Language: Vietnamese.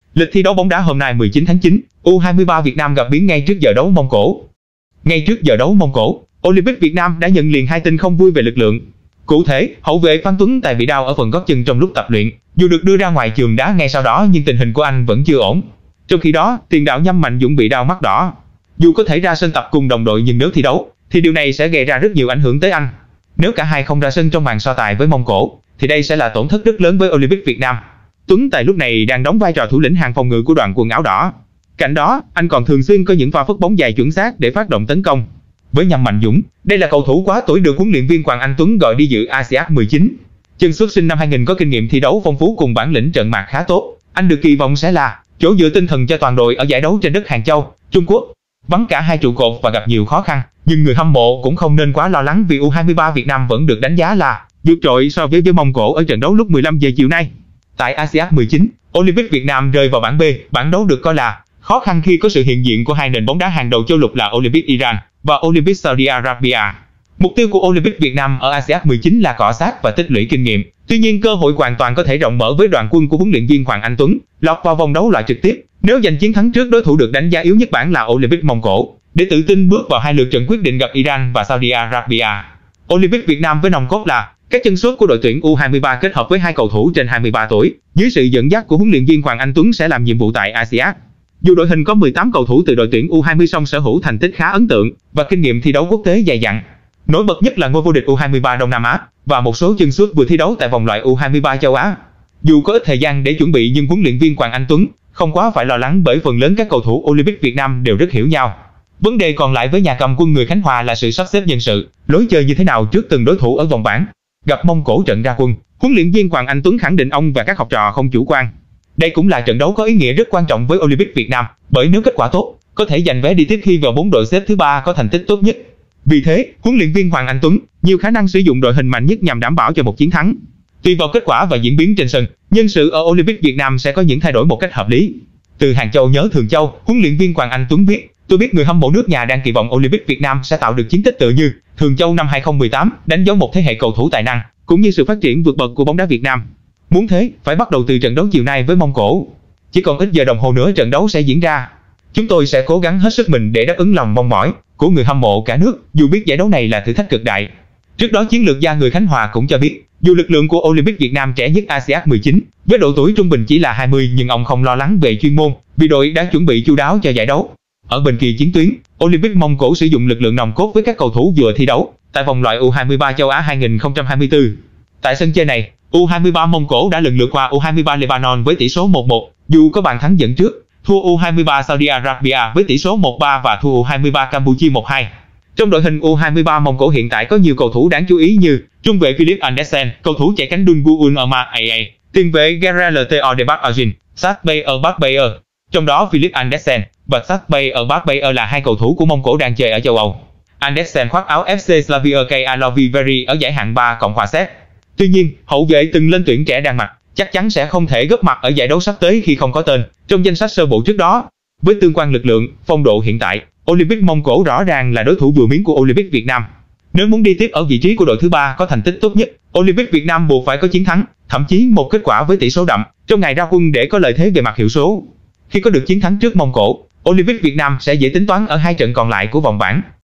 Lịch thi đấu bóng đá hôm nay 19 tháng 9, U23 Việt Nam gặp biến ngay trước giờ đấu Mông Cổ. Ngay trước giờ đấu Mông Cổ, Olympic Việt Nam đã nhận liền hai tin không vui về lực lượng. Cụ thể, hậu vệ Phan Tuấn Tài bị đau ở phần gót chân trong lúc tập luyện, dù được đưa ra ngoài trường đá ngay sau đó nhưng tình hình của anh vẫn chưa ổn. Trong khi đó, tiền đạo Nhâm Mạnh Dũng bị đau mắt đỏ. Dù có thể ra sân tập cùng đồng đội nhưng nếu thi đấu, thì điều này sẽ gây ra rất nhiều ảnh hưởng tới anh. Nếu cả hai không ra sân trong màn so tài với Mông Cổ, thì đây sẽ là tổn thất rất lớn với Olympic Việt Nam. Tuấn Tài lúc này đang đóng vai trò thủ lĩnh hàng phòng ngự của đoàn quần áo đỏ. Cạnh đó, anh còn thường xuyên có những pha phất bóng dài chuẩn xác để phát động tấn công. Với Nhâm Mạnh Dũng, đây là cầu thủ quá tuổi được huấn luyện viên Hoàng Anh Tuấn gọi đi dự ASEAN 19. Chân xuất sinh năm 2000 có kinh nghiệm thi đấu phong phú cùng bản lĩnh trận mạc khá tốt. Anh được kỳ vọng sẽ là chỗ dựa tinh thần cho toàn đội ở giải đấu trên đất Hàng Châu, Trung Quốc. Vắng cả hai trụ cột và gặp nhiều khó khăn, nhưng người hâm mộ cũng không nên quá lo lắng vì U23 Việt Nam vẫn được đánh giá là vượt trội so với Mông Cổ ở trận đấu lúc 15 giờ chiều nay. Tại ASEAN 19, Olympic Việt Nam rơi vào bảng B, bảng đấu được coi là khó khăn khi có sự hiện diện của hai nền bóng đá hàng đầu châu lục là Olympic Iran và Olympic Saudi Arabia. Mục tiêu của Olympic Việt Nam ở ASEAN 19 là cọ sát và tích lũy kinh nghiệm. Tuy nhiên cơ hội hoàn toàn có thể rộng mở với đoàn quân của huấn luyện viên Hoàng Anh Tuấn lọt vào vòng đấu loại trực tiếp nếu giành chiến thắng trước đối thủ được đánh giá yếu nhất bảng là Olympic Mông Cổ, để tự tin bước vào hai lượt trận quyết định gặp Iran và Saudi Arabia. Olympic Việt Nam với nòng cốt là các chân sút của đội tuyển U23 kết hợp với hai cầu thủ trên 23 tuổi, dưới sự dẫn dắt của huấn luyện viên Hoàng Anh Tuấn sẽ làm nhiệm vụ tại ASEAN. Dù đội hình có 18 cầu thủ từ đội tuyển U20 song sở hữu thành tích khá ấn tượng và kinh nghiệm thi đấu quốc tế dày dặn. Nổi bật nhất là ngôi vô địch U23 Đông Nam Á và một số chân sút vừa thi đấu tại vòng loại U23 châu Á. Dù có ít thời gian để chuẩn bị nhưng huấn luyện viên Hoàng Anh Tuấn không quá phải lo lắng bởi phần lớn các cầu thủ Olympic Việt Nam đều rất hiểu nhau. Vấn đề còn lại với nhà cầm quân người Khánh Hòa là sự sắp xếp nhân sự, lối chơi như thế nào trước từng đối thủ ở vòng bảng. Gặp Mông Cổ trận ra quân, huấn luyện viên Hoàng Anh Tuấn khẳng định ông và các học trò không chủ quan. Đây cũng là trận đấu có ý nghĩa rất quan trọng với Olympic Việt Nam, bởi nếu kết quả tốt, có thể giành vé đi tiếp khi vào 4 đội xếp thứ 3 có thành tích tốt nhất. Vì thế, huấn luyện viên Hoàng Anh Tuấn nhiều khả năng sử dụng đội hình mạnh nhất nhằm đảm bảo cho một chiến thắng. Tùy vào kết quả và diễn biến trên sân, nhân sự ở Olympic Việt Nam sẽ có những thay đổi một cách hợp lý. Từ Hàng Châu nhớ Thường Châu, huấn luyện viên Hoàng Anh Tuấn viết: "Tôi biết người hâm mộ nước nhà đang kỳ vọng Olympic Việt Nam sẽ tạo được chiến tích tự như Thường Châu năm 2018, đánh dấu một thế hệ cầu thủ tài năng cũng như sự phát triển vượt bậc của bóng đá Việt Nam. Muốn thế, phải bắt đầu từ trận đấu chiều nay với Mông Cổ. Chỉ còn ít giờ đồng hồ nữa trận đấu sẽ diễn ra. Chúng tôi sẽ cố gắng hết sức mình để đáp ứng lòng mong mỏi của người hâm mộ cả nước, dù biết giải đấu này là thử thách cực đại." Trước đó chiến lược gia người Khánh Hòa cũng cho biết, dù lực lượng của Olympic Việt Nam trẻ nhất ASEAN 19, với độ tuổi trung bình chỉ là 20 nhưng ông không lo lắng về chuyên môn, vì đội đã chuẩn bị chu đáo cho giải đấu. Ở bên kia chiến tuyến, Olympic Mông Cổ sử dụng lực lượng nòng cốt với các cầu thủ vừa thi đấu tại vòng loại U23 châu Á 2024. Tại sân chơi này, U23 Mông Cổ đã lần lượt qua U23 Lebanon với tỷ số 1-1, dù có bàn thắng dẫn trước, thua U23 Saudi Arabia với tỷ số 1-3 và thua U23 Campuchia 1-2. Trong đội hình U23 Mông Cổ hiện tại có nhiều cầu thủ đáng chú ý như trung vệ Philip Andersen, cầu thủ chạy cánh Dunguun Oma AA, tiền vệ Gerald Theodebak Arjin, Sat Bay ở Bak Bayer. Trong đó Philip Andersen và Sat Bay ở Bak Bayer là hai cầu thủ của Mông Cổ đang chơi ở châu Âu. Andersen khoác áo FC Slavia Karlovy ở giải hạng 3 Cộng hòa Séc. Tuy nhiên, hậu vệ từng lên tuyển trẻ Đan Mạch chắc chắn sẽ không thể góp mặt ở giải đấu sắp tới khi không có tên trong danh sách sơ bộ trước đó. Với tương quan lực lượng, phong độ hiện tại, Olympic Mông Cổ rõ ràng là đối thủ vừa miếng của Olympic Việt Nam. Nếu muốn đi tiếp ở vị trí của đội thứ 3 có thành tích tốt nhất, Olympic Việt Nam buộc phải có chiến thắng, thậm chí một kết quả với tỷ số đậm trong ngày ra quân để có lợi thế về mặt hiệu số. Khi có được chiến thắng trước Mông Cổ, Olympic Việt Nam sẽ dễ tính toán ở hai trận còn lại của vòng bảng.